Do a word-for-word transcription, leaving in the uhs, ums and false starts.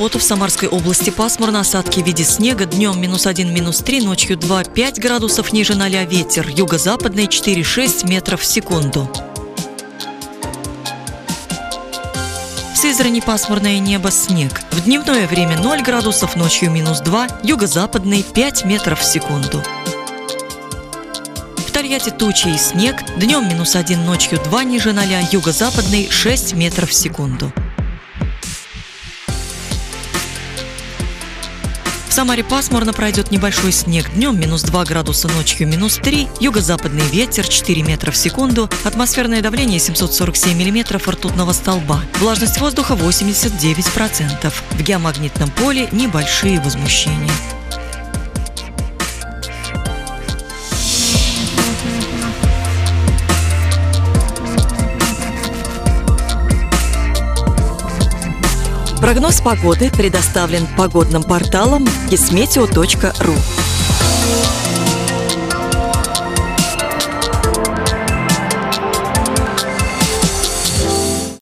субботу в Самарской области пасмурно, осадки в виде снега, днем минус один, минус три, ночью два - пять градусов ниже ноля, ветер юго-западный четыре - шесть метров в секунду. В Сызрани пасмурное небо, снег. В дневное время ноль градусов, ночью минус два, юго-западный пять метров в секунду. В Тольятти тучи и снег, днем минус один, ночью два ниже ноля, юго-западный шесть метров в секунду. В Самаре пасмурно, пройдет небольшой снег, днем минус два градуса, ночью минус три, юго-западный ветер четыре метра в секунду, атмосферное давление семьсот сорок семь миллиметров ртутного столба, влажность воздуха восемьдесят девять процентов, в геомагнитном поле небольшие возмущения. Прогноз погоды предоставлен погодным порталом кисметео точка ру.